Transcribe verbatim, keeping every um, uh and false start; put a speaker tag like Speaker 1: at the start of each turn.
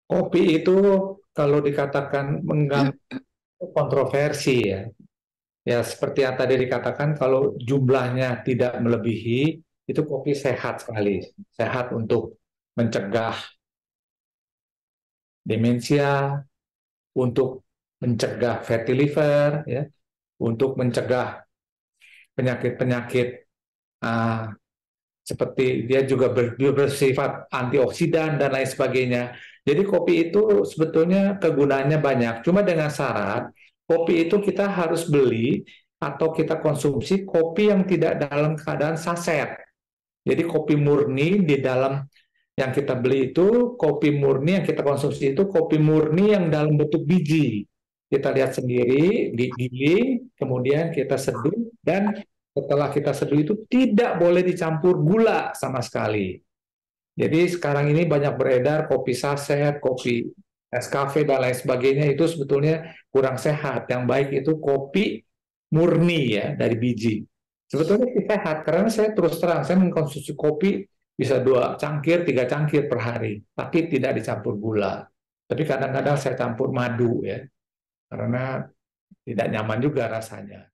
Speaker 1: Kopi itu kalau dikatakan mengganggu kontroversi ya. Ya seperti yang tadi dikatakan kalau jumlahnya tidak melebihi itu kopi sehat sekali. Sehat untuk mencegah demensia, untuk mencegah fatty liver ya, untuk mencegah penyakit-penyakit ah, seperti dia juga ber- bersifat antioksidan dan lain sebagainya. Jadi kopi itu sebetulnya kegunaannya banyak. Cuma dengan syarat kopi itu kita harus beli atau kita konsumsi kopi yang tidak dalam keadaan saset. Jadi kopi murni di dalam yang kita beli itu kopi murni yang kita konsumsi itu kopi murni yang dalam bentuk biji. Kita lihat sendiri, digiling, kemudian kita seduh dan setelah kita seduh itu tidak boleh dicampur gula sama sekali. Jadi sekarang ini banyak beredar kopi saset, kopi Nescafe dan lain sebagainya itu sebetulnya kurang sehat. Yang baik itu kopi murni ya dari biji. Sebetulnya sih sehat karena saya terus terang saya mengkonsumsi kopi bisa dua cangkir, tiga cangkir per hari, tapi tidak dicampur gula. Tapi kadang-kadang saya campur madu ya, karena tidak nyaman juga rasanya.